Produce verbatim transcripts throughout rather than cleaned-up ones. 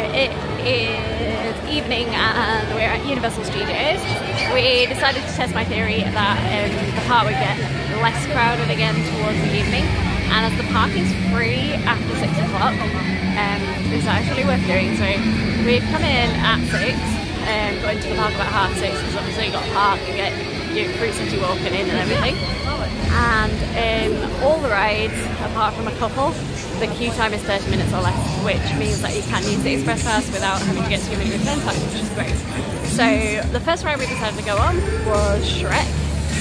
it is evening and we're at Universal Studios. We decided to test my theory that um, the park would get less crowded again towards the evening, and as the park is free after six o'clock, um, it's actually worth doing. So we've come in at six and um, got into the park about half six because obviously you've got to park and get your fruit city walking in and everything. And um, all the rides, apart from a couple, the queue time is thirty minutes or less, which means that you can use the express pass without having to get too many return times, which is great. So the first ride we decided to go on was Shrek,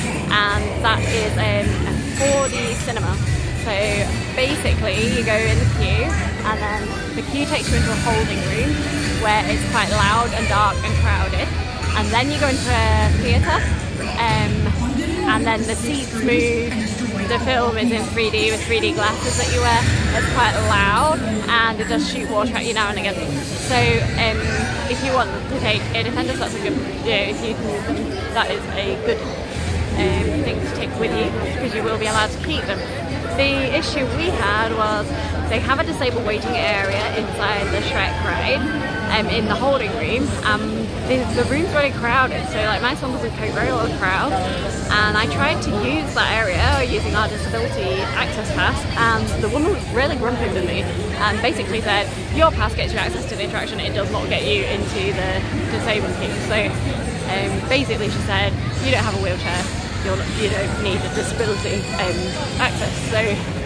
and that is um, a four D cinema. So basically you go in the queue and then the queue takes you into a holding room where it's quite loud and dark and crowded, and then you go into a theatre um, and then the seats move. The film is in three D with three D glasses that you wear. It's quite loud and it does shoot water at you now and again. So um, if you want to take air defenders, that's a good, yeah, if you can, that is a good um, thing to take with you because you will be allowed to keep them. The issue we had was they have a disabled waiting area inside the Shrek ride um, in the holding room. Um, the, the room's really crowded, so like my son doesn't cope very well with crowds, and I tried to use that area using our disability access pass, and the woman was really grumpy with me and basically said, your pass gets you access to the attraction, it does not get you into the disabled team. So um, basically she said, you don't have a wheelchair, You're, you don't need a disability um, access. So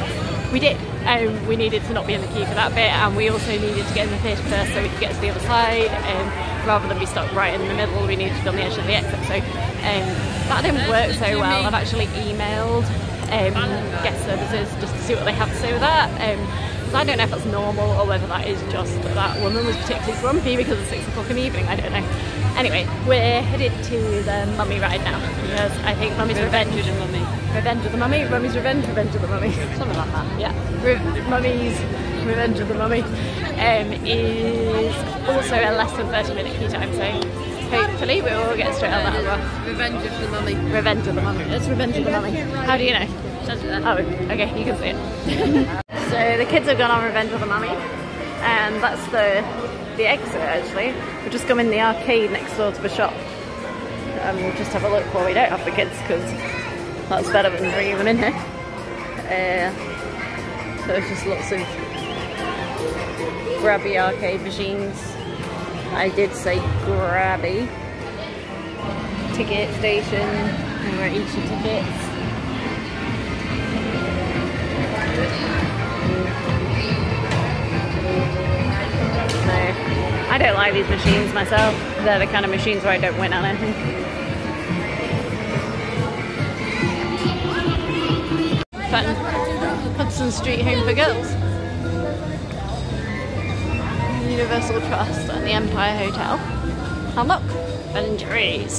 we did. Um, we needed to not be in the queue for that bit, and we also needed to get in the theatre first so we could get to the other side, and um, rather than be stuck right in the middle we needed to be on the edge of the exit. So um, that didn't work so well. I've actually emailed um, guest services just to see what they have to say with that. Um, so I don't know if that's normal or whether that is just that that woman was particularly grumpy because it's six o'clock in the evening, I don't know. Anyway, we're headed to the Mummy ride now because I think Mummy's Revenge. Revenge of the Mummy. Revenge of the Mummy? Mummy's Revenge? Revenge of the Mummy. Something like that. Yeah. Re Mummy's Revenge of the Mummy um, is also a less than thirty minute queue time, so hopefully we will get straight on that as well. Revenge of the Mummy. Revenge of the Mummy. It's Revenge of the Mummy. How do you know? Oh, okay, you can see it. So the kids have gone on Revenge of the Mummy, and that's the the exit actually. We've just come in the arcade next door to the shop, and we'll just have a look while we don't have the kids because that's better than bringing them in here. Uh, so there's just lots of grabby arcade machines. I did say grabby. Ticket station, and we're at each of tickets. I don't like these machines myself. They're the kind of machines where I don't win on anything. Fun. Hudson Street Home for Girls. Universal Trust and the Empire Hotel. And look, Ben and Jerry's.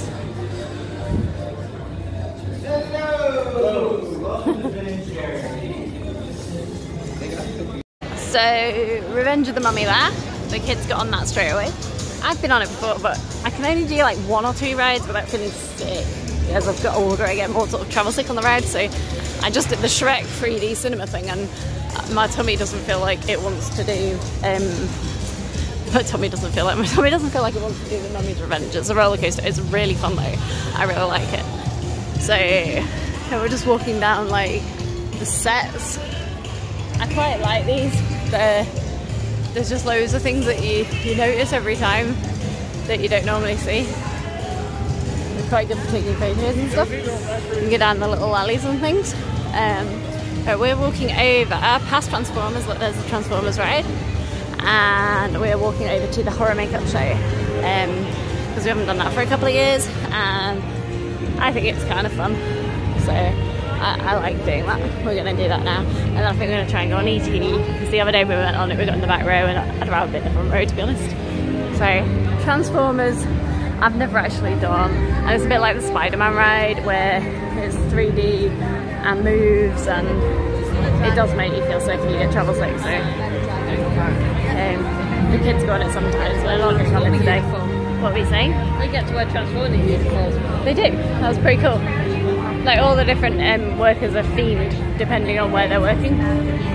So, Revenge of the Mummy there. The kids got on that straight away. I've been on it before, but I can only do like one or two rides without feeling sick, as I've got older I get more sort of travel sick on the ride. So I just did the Shrek three D cinema thing, and my tummy doesn't feel like it wants to do um, my tummy doesn't feel like my tummy doesn't feel like it wants to do the Mummy's Revenge. It's a roller coaster. It's really fun though. I really like it. So we're just walking down like the sets. I quite like these. They're There's just loads of things that you, you notice every time that you don't normally see. It's quite good for taking photos and stuff. You can go down the little alleys and things. Um, but we're walking over past Transformers, look, there's the Transformers ride. And we're walking over to the horror makeup show. Um, because we haven't done that for a couple of years, and I think it's kind of fun. So I, I like doing that. We're going to do that now, and then I think we're going to try and go on E T because the other day we went on it, we got in the back row, and I'd rather be in the front row to be honest. So Transformers I've never actually done, and it's a bit like the Spider-Man ride where it's three D and moves, and it does make you feel sick and you get travel sick. So um, the kids go on it sometimes, but they're not going to travel today. What were we saying? They get to wear Transformers uniforms. They do. That was pretty cool. Like all the different um, workers are themed depending on where they're working.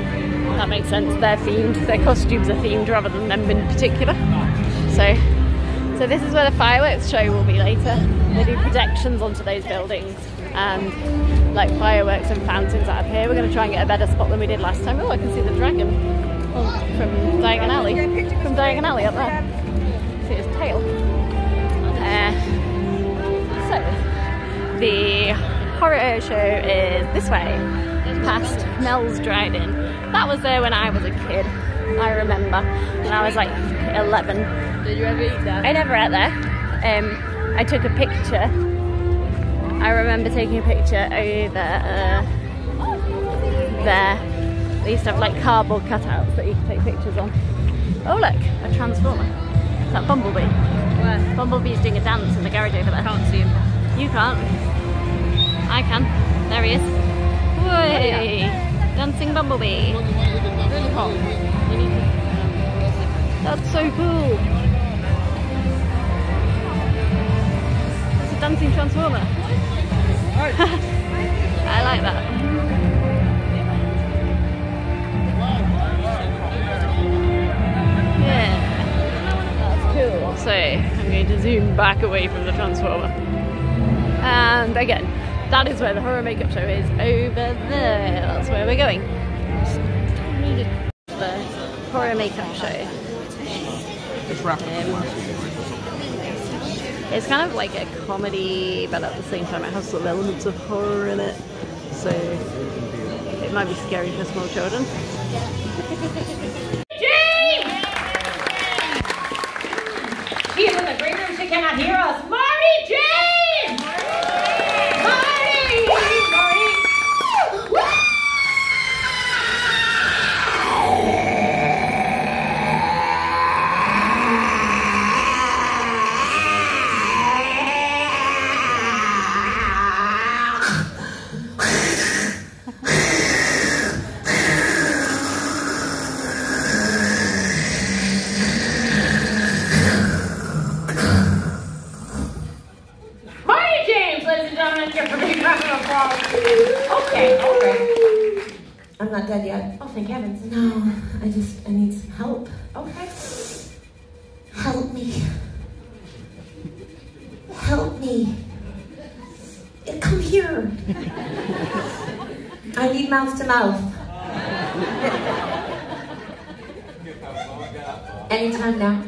That makes sense. They're themed. Their costumes are themed rather than them in particular. So, so this is where the fireworks show will be later. They do projections onto those buildings and like fireworks and fountains out of here. We're going to try and get a better spot than we did last time. Oh, I can see the dragon from Diagon Alley. From Diagon Alley up there. See his tail. Uh, so, the horror show is this way, past Mel's Drive-In. That was there when I was a kid, I remember, when I was like eleven. Did you ever eat that? I never ate there. Um, I took a picture. I remember taking a picture over uh, there. They used to have like cardboard cutouts that you could take pictures on. Oh look, a transformer. Is that Bumblebee? Where? Bumblebee's doing a dance in the garage over there. I can't see him. You can't. I can. There he is. Whey! Dancing Bumblebee. Really hot. You need to... That's so cool. It's a dancing transformer. I like that. Yeah. That's cool. So I'm going to zoom back away from the transformer. And again, that is where the horror makeup show is, over there. That's where we're going. The horror makeup show. Um, it's kind of like a comedy, but at the same time it has sort of elements of horror in it. So it might be scary for small children. James! She is in the green room, she cannot hear us. Marty James! Marty! Marty! Okay, okay. I'm not dead yet. Oh, thank heavens. No, I just, I need some help. Okay. Help me. Help me. Yeah, come here. I need mouth to mouth. Anytime now.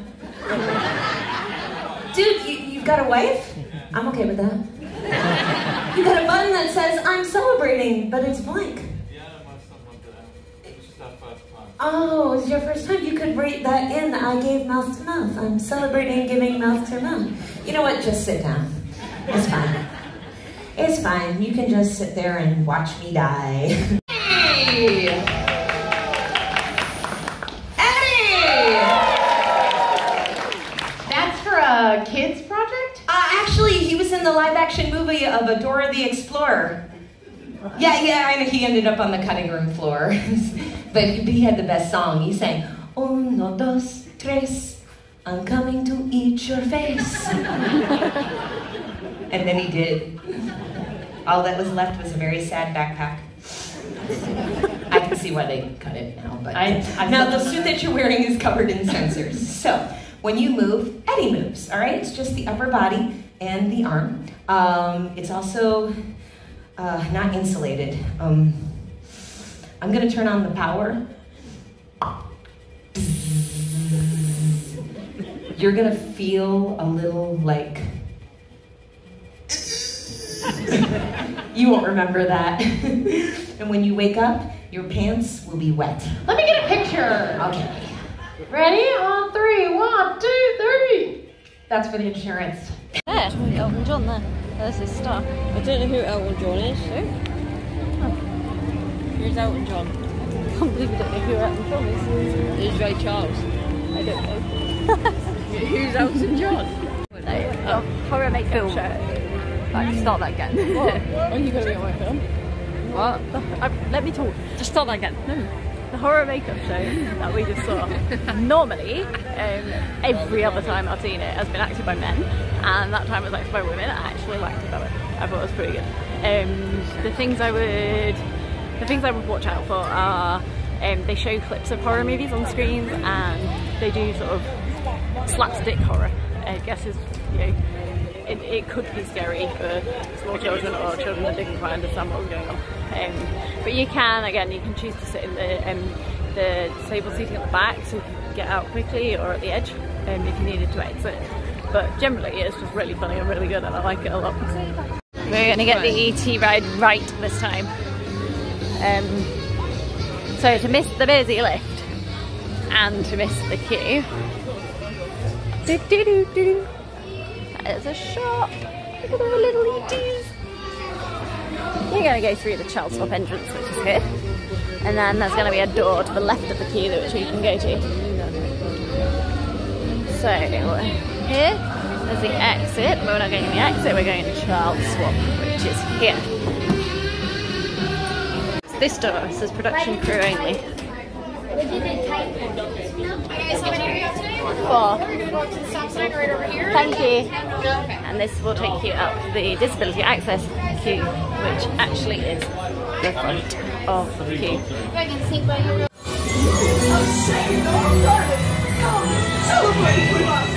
Dude, you, you've got a wife? I'm okay with that. You got a button that says, I'm celebrating, but it's blank. Yeah, I must have done that. It's just our first time. Oh, it's your first time? You could write that in, I gave mouth to mouth. I'm celebrating giving mouth to mouth. You know what, just sit down. It's fine. It's fine, you can just sit there and watch me die. Hey! Eddie! That's for a kids project? Uh, actually, he was in the live-action movie of Adora the Explorer. Yeah, yeah, I know he ended up on the cutting room floor. But he had the best song. He sang, Uno, dos, tres, I'm coming to eat your face. And then he did. All that was left was a very sad backpack. I can see why they cut it now, but I, I now the suit that you're wearing is covered in sensors. So when you move, Eddie moves, all right? It's just the upper body and the arm. Um, it's also uh, not insulated. Um, I'm gonna turn on the power. You're gonna feel a little like, you won't remember that. And when you wake up, your pants will be wet. Let me get a picture. Okay. Ready? On three. One, two, three. That's for the insurance. There, Elton John there. There's his star. I don't know who Elton John is. Who? Oh. Who's Elton John? I can't believe you don't know who Elton John is. Who's Ray Charles? I don't know. Who's Elton John? No, a horror makeup show. Like, start that again. What? Are you going to be on my film? What? The, I, let me talk. Just start that again. No. The horror makeup show that we just saw. Normally, um, every other time I've seen it has been acted by men, and that time was acted by women. I actually liked it. I thought it was pretty good. Um, the things I would, the things I would watch out for are Um, they show clips of horror movies on screens, and they do sort of slapstick horror. I guess is, you know, it, it could be scary for small children or children that didn't quite understand what was going on. Um, but you can, again, you can choose to sit in the um, the disabled seating at the back, so you can get out quickly, or at the edge um, if you needed to exit. But generally, it's just really funny and really good, and I like it a lot. We're going to get the E T ride right this time. Um, so to miss the busy lift and to miss the queue. Do, do, do, do. There's a shop. Look at the little E Ts. You're going to go through the child swap entrance, which is here. And then there's going to be a door to the left of the queue which you can go to. So here, there's the exit. We're not going to the exit, we're going to child swap, which is here. So this door says production crew only. Four. Thank you. And this will take you up the disability access queue, which actually is the front of the queue. Celebrate with us!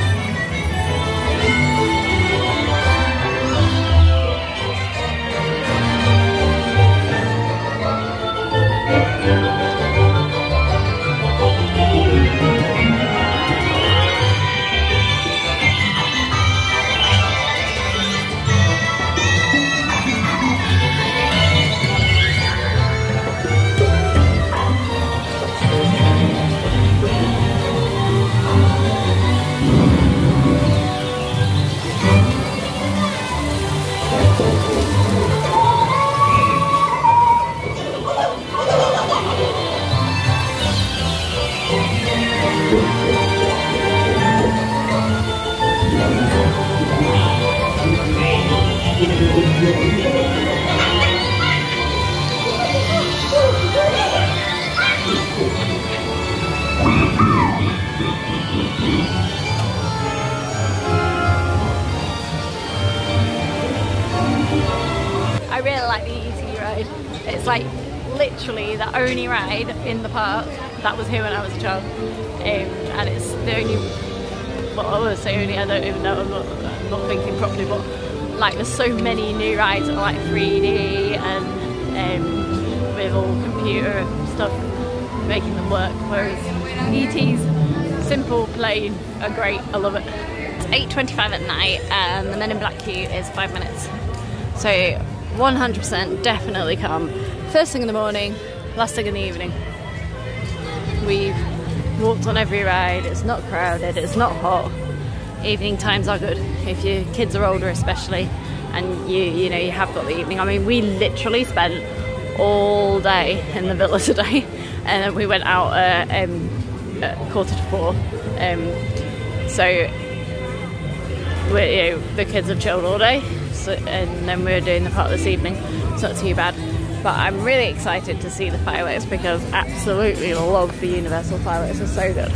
I really like the E T ride. It's like literally the only ride in the park that was here when I was a child, um, and it's the only, well, I would say only, I don't even know, I'm not, I'm not thinking properly, but like there's so many new rides that are like three D and um, with all computer stuff making them work, whereas E T's simple, plain, are great. I love it. It's eight twenty-five at night and the Men in Black queue is five minutes. So one hundred percent definitely come. First thing in the morning, last thing in the evening. We've walked on every ride, it's not crowded, it's not hot. Evening times are good, if your kids are older especially, and you you know, you have got the evening. I mean, we literally spent all day in the villa today, and then we went out uh, um, at quarter to four. Um, so, we, you know, the kids have chilled all day. So, and then we're doing the park this evening. It's not too bad, but I'm really excited to see the fireworks because I absolutely love the Universal fireworks. They're so good.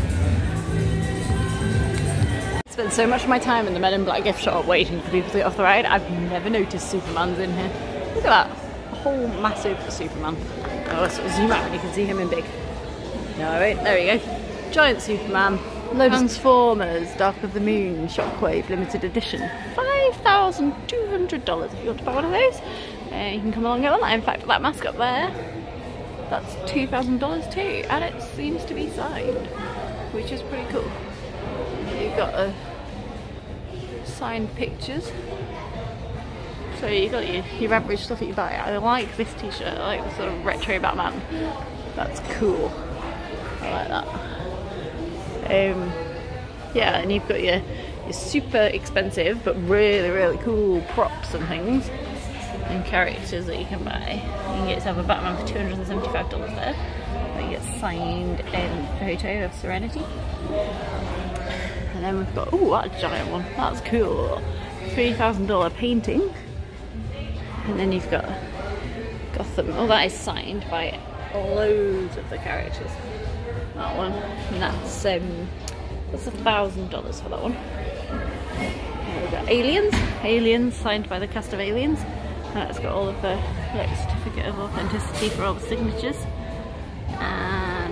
I spent so much of my time in the Men in Black gift shop waiting for people to get off the ride. I've never noticed Superman's in here. Look at that, a whole massive Superman. Oh, let's zoom out and you can see him in big. No, wait, there we go. Giant Superman. Transformers, Dark of the Moon, Shockwave, limited edition. five thousand two hundred dollars if you want to buy one of those. Uh, you can come along and get one. In fact, that mask up there, that's two thousand dollars too. And it seems to be signed, which is pretty cool. You've got uh, signed pictures. So you've got your, your average stuff that you buy. I like this t-shirt, I like the sort of retro Batman. That's cool. I like that. Um, yeah, and you've got your, your super expensive but really really cool props and things and characters that you can buy. You can get yourself a Batman for two hundred seventy-five dollars there. You get signed um, photo of Serenity. And then we've got, oh, that's a giant one, that's cool. three thousand dollar painting. And then you've got Gotham. Oh, that is signed by loads of the characters. That one, and that's um, that's a thousand dollars for that one. And we've got Aliens, Aliens signed by the cast of Aliens. And it's got all of the like, certificate of authenticity for all the signatures. And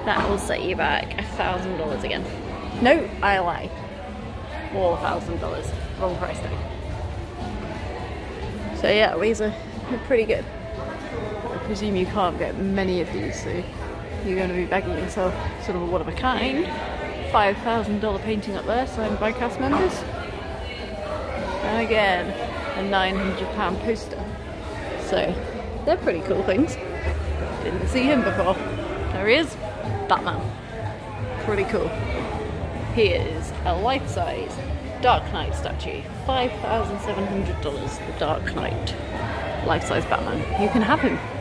That will set you back a thousand dollars again. No, I lie. Four thousand dollars. Wrong price tag. So yeah, these are pretty good. I presume you can't get many of these, so you're going to be bagging yourself sort of a one of a kind. five thousand dollar painting up there, signed by cast members. And again, a nine hundred pound poster. So they're pretty cool things. Didn't see him before. There he is, Batman. Pretty cool. Here's a life-size Dark Knight statue, five thousand seven hundred dollars. The Dark Knight, life-size Batman. You can have him.